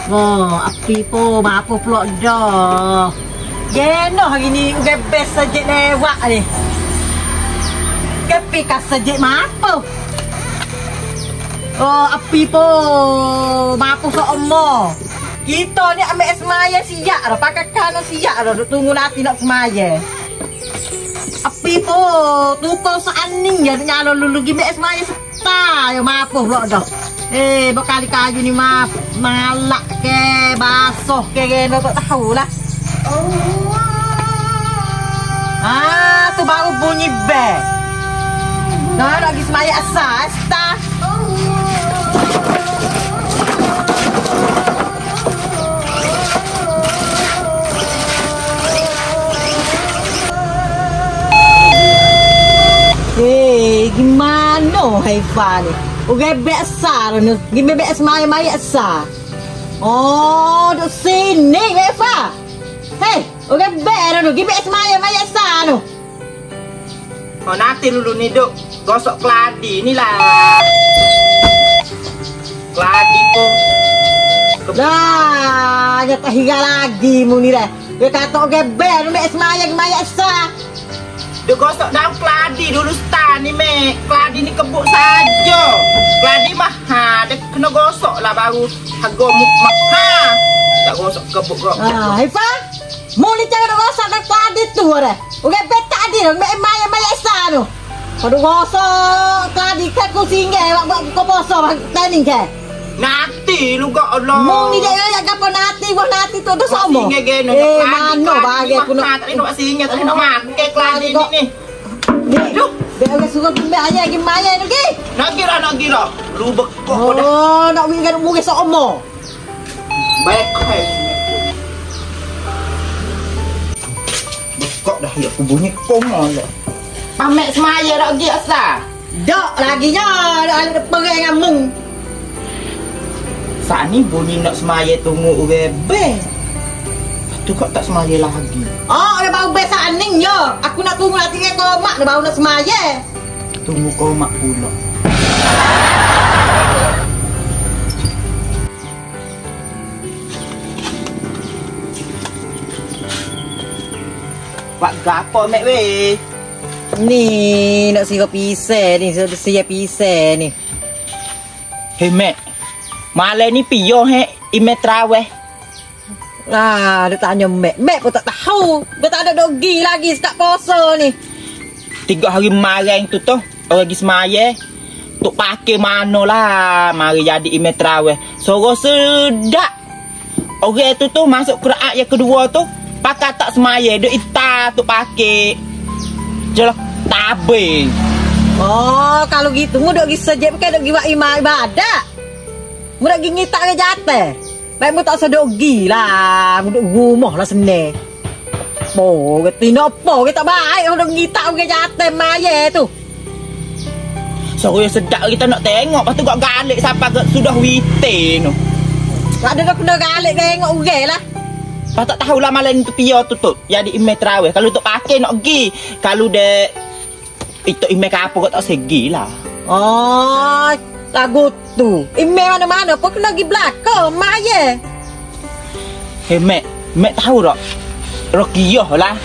Oh, api po, mapo pulak dah. Geno hari ni udah best saja lewat ni. Kepi kas saja mapo. Oh, api po, mapo so omo. Kita ni ambil semaya siap dah, pakai kanan siap dah, tunggu nanti nak semaya. Api po, tukar seaning ya, nyala lulu gimana semaya seta, ya mapo pulak dah. Berkali kayu ni mah malak ke basuh ke geno tak tahu lah. Tu baru bunyi bel. Nah, lagi semaya asal, start. Gimana Haifa ni? Ugai biasa ni. Gimana biasa semaya asal? Oh, duk sini Haifa. Hei, ugai biasa ni. Gimana semaya asal ni? Oh, nanti dulu nih duk gosok keladi ni lah. Keladi po. Dah, jatuh hingga lagi mu ni dah. Dia kata gebel, mek semaya sah. Duk gosok daun keladi dulu stan ni mek. Keladi ni kebuk saja. Keladi mah dia kena gosok lah baru harga mahal. Tak gosok kebuk kok. Haifa, mu ni jangan gosok daun keladi tu dah. Gebel tadi dah mek maya sah tu. Kalau gosok keladi kan ku singgah buat koposo tani ke. Nanti lu kok Allah. Mung ni dia ya gapo nanti wah nanti tu tu somo. Mano bagi aku nak tak nak singgah tak nak make keladi ni. Duh, dia orang suruh gimana aja gimana ni ke? Nak kira. Lu bekok dah. Oh, nak wingan mung somo. Baik hai. Bekok dah ya aku bunyi komo dah. Pamek semaya dak gi asal. Dok lagi nya ada pergi dengan mung. Saat ni bunyi nak semaya tunggu UGB. Tu kok tak semaya lagi. Oh, dia baru besar aning yo. Aku nak tunggu nanti ke komak dia baru nak semaya. Tunggu komak pula. Pak gapo mek we? Ni nak siap pisah ni, siap pisah ni. Hei mek. Malah ni piyo ime traweh. Dia tanya Mek pun tak tahu. Dia tak ada dogi lagi sekat poso ni. 3 hari marang tu toh, orang pergi semaya. Tuk pakai mana lah, mari jadi ime traweh. Soro sedak. Orang tu masuk qiraat yang kedua tu, pakai tak semaya, duk ita tu pakai. Jelah tabe. Oh, kalau gitu mu duk pergi sejak bukan duk pergi buat ibadah. Mu nak pergi ngitak ke jatah. Baik mu tak sedok pergi lah. Mu duk rumah lah senang. Oh, kata apa kita baik mu duk ngitak ke jatah maya tu. So yang sedap kita nak tengok. Lepas tu kau galik sampai sudah witing tu. Tak ada nak kena galik tengok orang lah. Lepas tak tahulah malam tu piyo tutup. Jadi email terawih. Kalau tu pakai nak pergi. Kalau dia itu email ke apa kau tak segi lah. Oh, lagu tu. Email mana-mana pun kena pergi belakang, mak ye. Hei, Mek tahu tak? Rokiyah lah.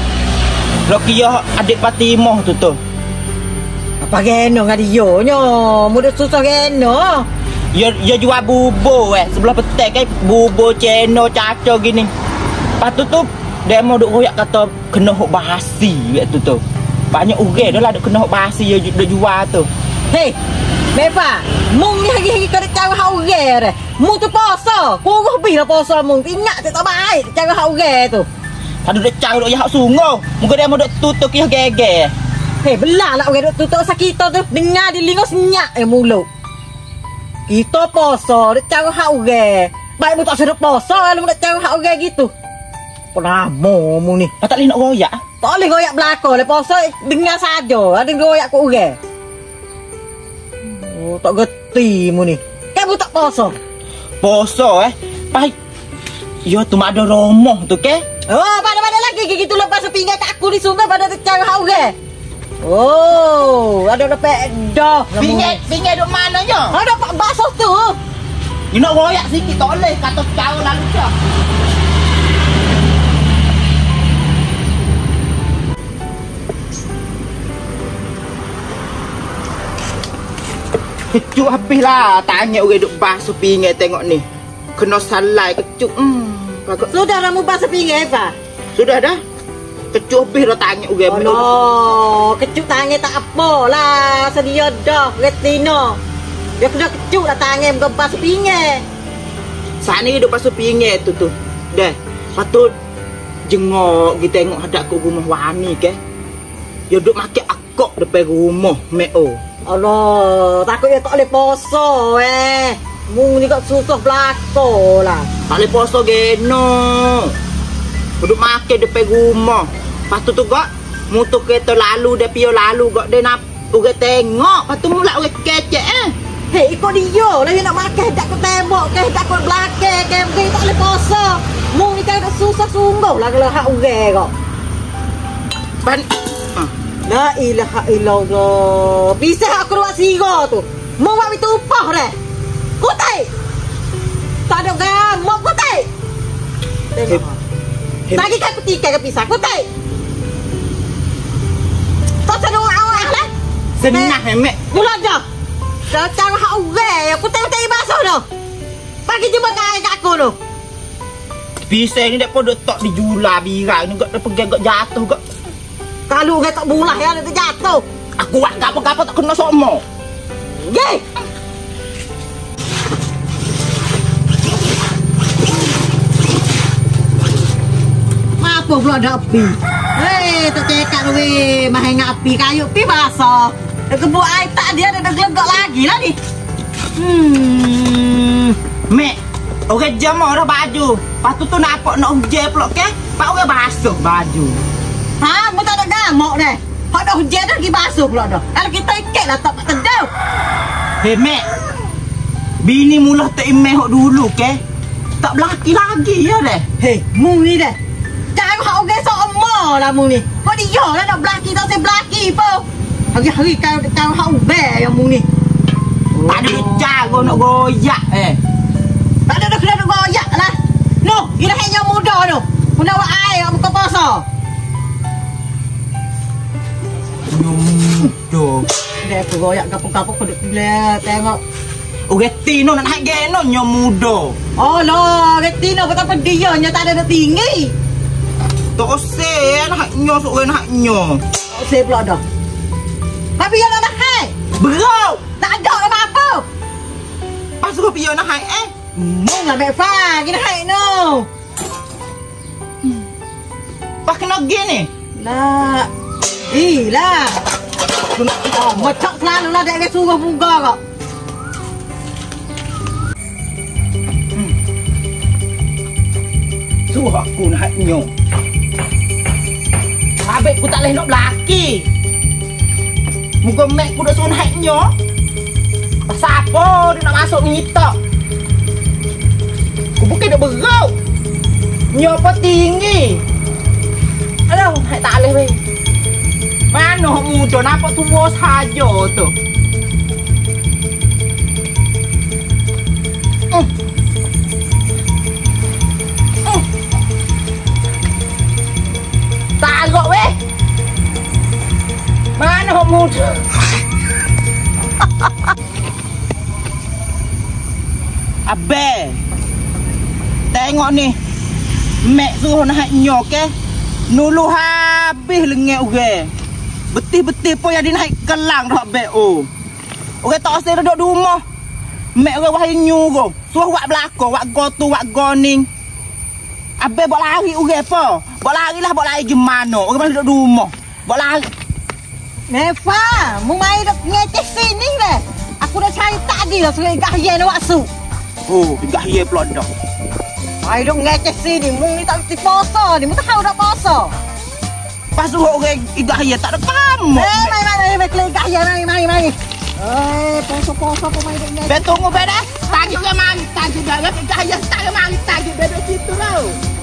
Rokiyah adik Fatimah tu tu. Apa geno dengan dia nyo? Mudah susah geno. Ya jual bubur sebelah petai kan bubur ceno caco gini. Lepas tu dia mau duk royak kata kena hok bahasi tu. Banyak orang dah lah duk kena hok bahasi dia jual tu. Hei, Mefa, mung ni hari-hari kau dah cara hak orang dah. Mung tu puasa, kurang lebih lah puasa mung. Ingat tak baik cara hak orang tu. Ada dah cara duk hak sungguh. Mungkin dia mau duk tutup kisah geger. Hei, belah lah orang duk tutup sakit tu. Dengar di lingo senyak mulut. Kita puasa, dah cara hak orang. Baik mu tak sedap puasa kalau mu nak cara hak orang gitu. Penama mu ni. Tak boleh nak royak. Tak boleh royak belakang. Lepas puasa dengar saja. Ada royak ke orang. Oh, tak gerti mu ni. Kamu tak puasa? Puasa Baik. Ya tu mak ada romoh tu ke? Oh, pada lagi gitu lepas sepinggan kat aku di sungai pada cara hak orang. Oh, ada dapat dah. Pingat duk mananya? Ada pak bakso tu. Ni nak royak sikit tak boleh kata kau lalu dah. Kecuk habis lah. Tanya orang duk basuh pinggir tengok ni. Kena salai kecuk. Sudah kamu basuh pinggir apa? Sudah dah. Kecuk habis dah tanya orang. Oh, kecuk tanya tak apa lah. Sedia dah. Retino. Dia sudah kecuk dah tanya bukan basuh pinggir. Saat ni duk basuh pinggir tu. Dah. Patut jengok kita tengok hadap ke rumah wani ke. Dia duk makan akok depan rumah Meo. Allah, takutnya tak boleh poso Mung ni kok susah belako lah. Tak boleh poso geno. Duduk makan depan rumah. Lepas tu kok motor kereta lalu dia pio lalu kok dia nak orang tengok. Lepas tu mula orang kecek Hei, ikut dia lah dia nak makan dak kau tembok ke dak kau belakang ke mungkin tak boleh poso. Mung ni kan susah sungguh lah kalau hak orang kok. La ilaha illallah. Bisa aku keluar sigo tu. Mau buat itu upah deh. Kutai. Tak ada gamuk kutai. Lagi kan ketika ke pisah kutai. Tak ada orang lah. Senang mek. Mula dah. Cara hak orang. Kutai basuh tu. Pagi jumpa kat aku tu. Pisah ni dak podok tok dijual birang ni kok pergi kok jatuh kok. Kalau orang tak bulah ya, dia terjatuh. Aku buat apa-apa tak kena sama. Gih! Apa pula ada api? Hei, tak cekak weh. Mahal dengan api kayu, api basah. Dia kebuk air tak dia, dia dah gelegak lagi lah ni. Mek, orang jemur dah baju. Lepas tu nampak nak hujan pula ke? Pak orang basuh baju. Ha, mu tak ada gamuk deh. Hak dah hujan dah pergi basuh pula dah. Kalau kita ikat lah tak tedau. Hei mek. Bini mula tak imeh hok dulu ke? Tak belaki lagi ya deh. Hei, mu ni deh. Jangan hak orang sama lah mu ni. Kau dia lah nak belaki tak saya belaki po. Hari-hari kau hak ubah yang mu ni. Tak ada cara nak goyak Tak ada dah kena nak goyak lah. No, ini hanya muda tu. Guna buat air buka puasa. Nyumudo. Dia aku goyak kapok-kapok kau duk lihat tengok. Retino nak naik geno nyomudo. Oh lah, Retino betapa dia nya tak ada tinggi. Tak usah nak nyo sok nak nyo. Saya pula dah. Tapi yang nak hai. Bro, tak ada apa-apa. pas kau pion nak hai Mung lah mek fa, kena hai no. Pas kena gini. Lah. Lah. Oh, macam selalu lah dia suruh bunga kok. Suruh aku nak nyo. Habis aku tak boleh nak belaki. Muka mek aku dah suruh nak nyo. Pasal apa dia nak masuk minta? Aku bukan nak berau. Nyo apa tinggi. Aduh, tak boleh weh. Mana orang muda nampak tua saja tu. Tarok weh. Mana orang muda? Abe. Tengok ni. Mek suruh nak nyok ke. Nulu habis lengek orang. Betul-betul pun yang dia naik kelang dah BO. Orang tak usah duduk di rumah. Mek orang wahai nyuruh. Suruh buat belakang, buat gotu, buat goning. Habis buat lari orang apa? Buat lari lah, buat lari gimana? Orang mana duduk di rumah. Buat lari. Nefa, mu main duk ngeceh sini leh. Aku dah cari tadi lah suruh igah ye nak waksu. Oh, igah ye pula dah. Main duk ngeceh sini, mu ni tak mesti poso ni, mu tahu dak poso. Pas suruh orang igah ye tak ada kamu. Mari klik igah ye mari. Poso pemain duk ngeceh. Betul ngobek dah. Tajuk ke mari, tajuk dah. Igah ye tak ke mari, tajuk dah situ tau.